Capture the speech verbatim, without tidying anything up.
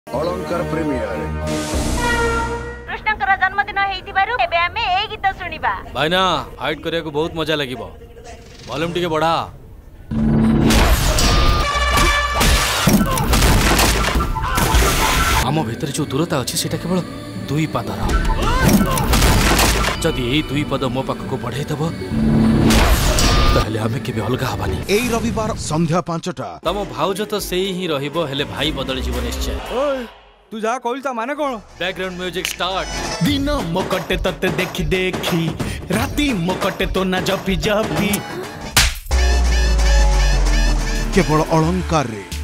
अलंकार प्रीमियर कृष्णकर जन्मदिन हेइतिबारु एबे हमें ए गीत सुनिबा भाईना फाइट करिया को बहुत मजा लागिबो वॉल्यूम टिके बढ़ा आम भीतर जो दूरता अच्छी सेटा केवल दुई पादर जदि ए दुई पद मो पाखको बढ़ाई दबो ताहले हमें केबे अलगा हबानी एई रविवार संध्या पांचटा तम भाउज तो सेही ही रहिबो हेले भाई बदल जीवन निश्चय ओए तू जा कहली ता माने कोन बैकग्राउंड म्यूजिक स्टार्ट दिन मोकटे तते देखी देखी राती मोकटे तो ना जपी जपी केवल अलंकार रे।